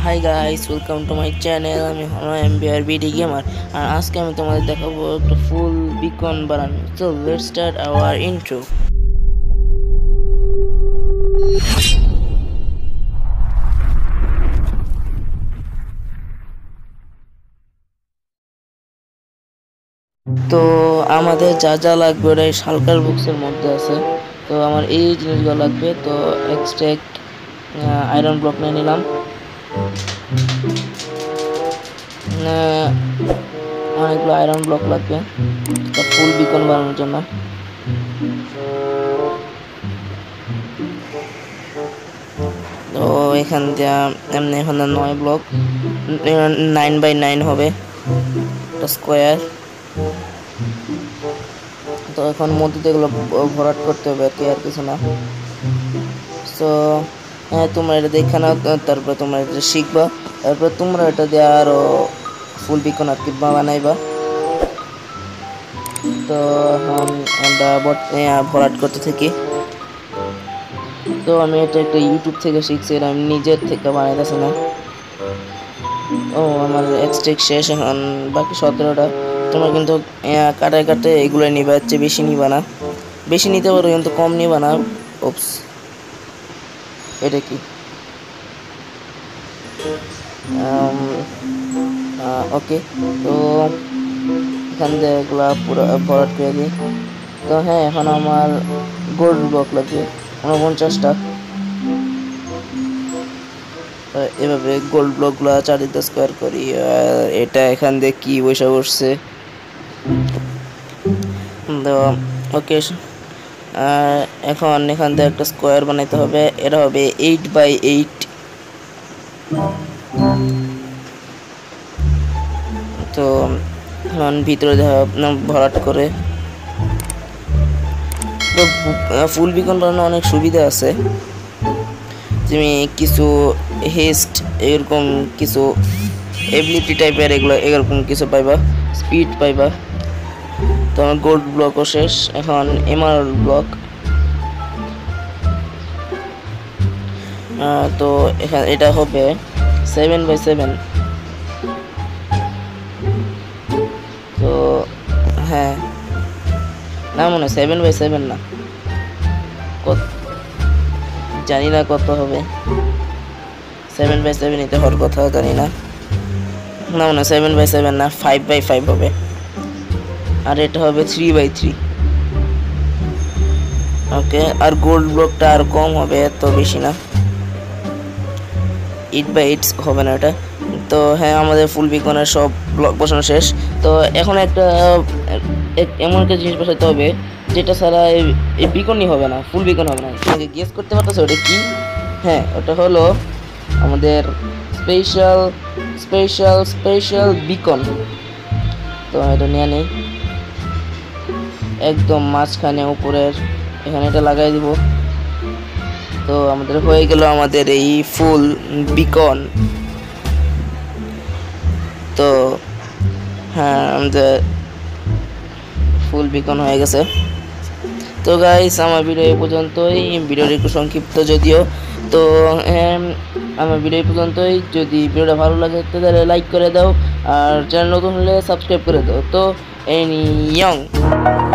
Hi guys, welcome to my channel. আমি হলো MBR BD gamer আর আজকে আমি তোমাদের দেখাবো একটা ফুল বিকন বানানো। So let's start our intro. তো আমাদের যা যা লাগবে ওটা এই শালকার বক্সের মধ্যে আছে। তো আমার এই জিনিসগুলো লাগবে। তো এক্সট্রাক্ট আয়রন ব্লক নিয়ে নিলাম, অনেকগুলো আয়রন ব্লক লাগবে ফুল বিকন বানানোর জন্য। তো এখান দিয়ে এমনি এখানে 9 ব্লক 9x9 হবে স্কোয়ার। তো এখন মধ্যে এগুলো ভরাট করতে হবে আর কিছু না। সো হ্যাঁ, তোমরা এটা দেখে নাও, তারপরে তোমরা এটা শিখবা, তারপরে তোমরা এটা দিয়ে আরো ফুল বিকন আর কি বানাইবা। তো এখন আমরা ভরাট করতে থাকি। তো আমি এটা একটা ইউটিউব থেকে শিখছি, এটা আমি নিজের থেকে বানাইতেছি না। ও আমার এক্সট্রেক শেষ, এখন বাকি 17টা। তোমরা কিন্তু কাটায় কাটে এগুলো নিবা, হচ্ছে বেশি নিবা না, বেশি নিতে পারো কিন্তু কম নিবা না। ওপস, এটা কি ওকে। তো এখান থেকে এগুলা পুরো ভরাট করে দিই। তো হ্যাঁ, এখন আমার গোল্ড ব্লক লাগবে 49টা। এভাবে গোল্ড ব্লকগুলো চারিদিকে স্কোয়ার করি। আর এটা এখান দিয়ে কি বসে বসছে। তো ওকে, এখন এখান থেকে একটা স্কোয়ার বানাইতে হবে। এটা হবে 8x8। তো এখন ভিতরে ভরাট করে। তো ফুল বিকন বানানো অনেক সুবিধা আছে। তুমি কিছু হেস্ট এরকম কিছু এবিলিটি টাইপের এরকম কিছু পাইবা, স্পিড পাইবা। তো আমার গোল্ড ব্লকও শেষ, এখন এমারাল্ড ব্লক। তো এখানে এটা হবে 7x7। তো হ্যাঁ, না মনে হয় 7x7 না, জানি না কত হবে। 7x7 নিতে হওয়ার কথা, জানি না, না মনে হয় 7x7 না, 5x5 হবে। আর এটা হবে 3x3। ওকে, আর গোল্ড ব্লকটা আর কম হবে, এত বেশি না, 8x8 হবে না এটা। তো হ্যাঁ, আমাদের ফুল বিকনের সব ব্লক বসানো শেষ। তো এখন এমন একটা জিনিস বসাতে হবে যেটা ছাড়া এই বিকনই হবে না, ফুল বিকন হবে না। তোমাকে গেস করতে পারতেছো ওটা কি? হ্যাঁ, ওটা হলো আমাদের স্পেশাল স্পেশাল স্পেশাল বিকন। তো এটা নিয়ে নেই, একদম মাঝখানে উপরের এখানে এটা লাগাই দিব। তো আমাদের হয়ে গেল আমাদের এই ফুল বিকন। তো হ্যাঁ, আমাদের ফুল বিকন হয়ে গেছে। তো গাইস, আমার ভিডিও এই পর্যন্তই। ভিডিওটা একটু সংক্ষিপ্ত যদিও। তো আমার ভিডিও এই পর্যন্তই। যদি ভিডিওটা ভালো লাগে তাহলে লাইক করে দাও, আর চ্যানেল নতুন হলে সাবস্ক্রাইব করে দাও। তো অ্যানিয়ং।